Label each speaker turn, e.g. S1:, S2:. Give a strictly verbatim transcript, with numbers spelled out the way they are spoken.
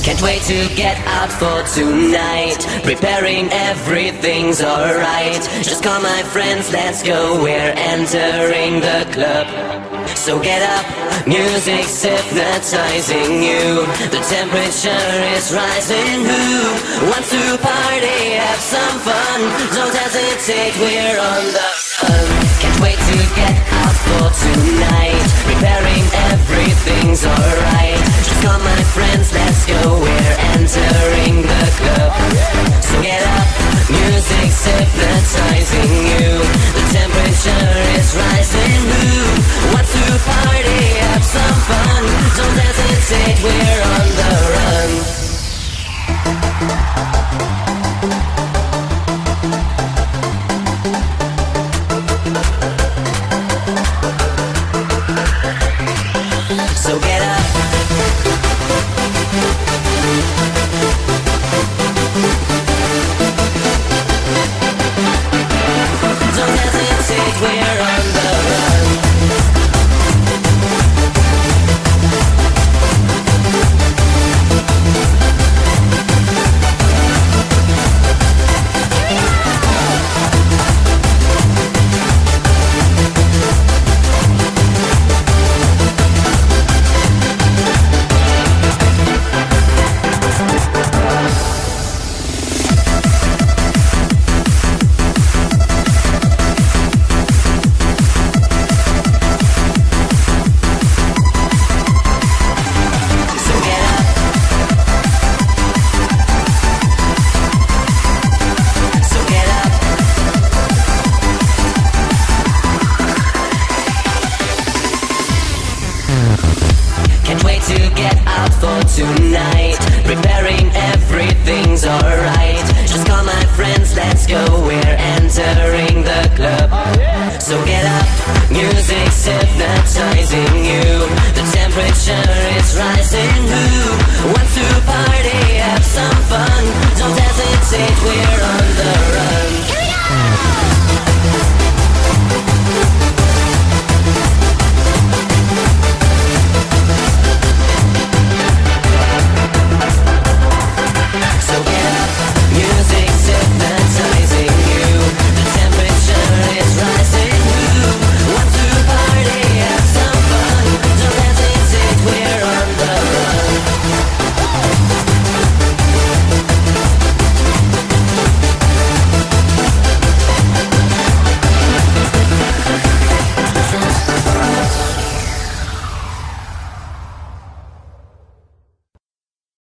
S1: Can't wait to get out for tonight. Preparing, everything's alright. Just call my friends, let's go, we're entering the club. So get up, music's hypnotizing you. The temperature is rising. Who wants to party, have some fun? Don't hesitate, we're on the run. Can't wait to get out for tonight. Preparing, everything's alright. Just call my friends, let's go, we're entering the club. So get up, music's hypnotizing you. The temperature is rising. Who wants to party, have some fun? Don't hesitate, we're on the run. So get up. Don't hesitate, we're on the run. Can't wait to get out for tonight. Preparing, everything's alright. Just call my friends, let's go, we're entering the club. So get up, music's hypnotizing you. The temperature is rising. Who wants to party, have some fun? Don't hesitate, we're